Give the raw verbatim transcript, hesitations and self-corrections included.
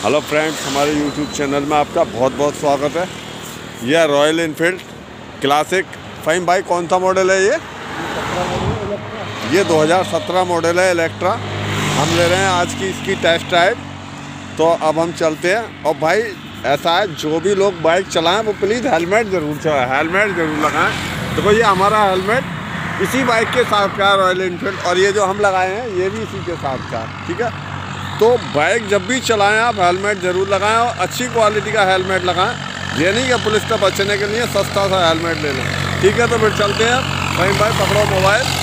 Hello friends, हमारे YouTube channel में आपका बहुत बहुत स्वागत है। यह रॉयल एनफील्ड क्लासिक फाइन भाई, कौन सा मॉडल है ये? ये दो हज़ार सत्रह मॉडल है इलेक्ट्रा। हम ले रहे हैं आज की इसकी टेस्ट ड्राइव। तो अब हम चलते हैं। और भाई ऐसा है, जो भी लोग बाइक चलाएं वो प्लीज़ हेलमेट ज़रूर चलाएं, हेलमेट ज़रूर लगाएं। देखो ये हमारा हेलमेट इसी बाइक के साथ का रॉयल एनफील्ड, और ये जो हम लगाए हैं ये भी इसी के साथ का, ठीक है। तो बाइक जब भी चलाएं आप हेलमेट ज़रूर लगाएं, और अच्छी क्वालिटी का हेलमेट लगाएं। ये नहीं कि पुलिस से बचने के लिए सस्ता सा हेलमेट ले लें, ठीक है। तो फिर चलते हैं। भाई भाई पकड़ो मोबाइल।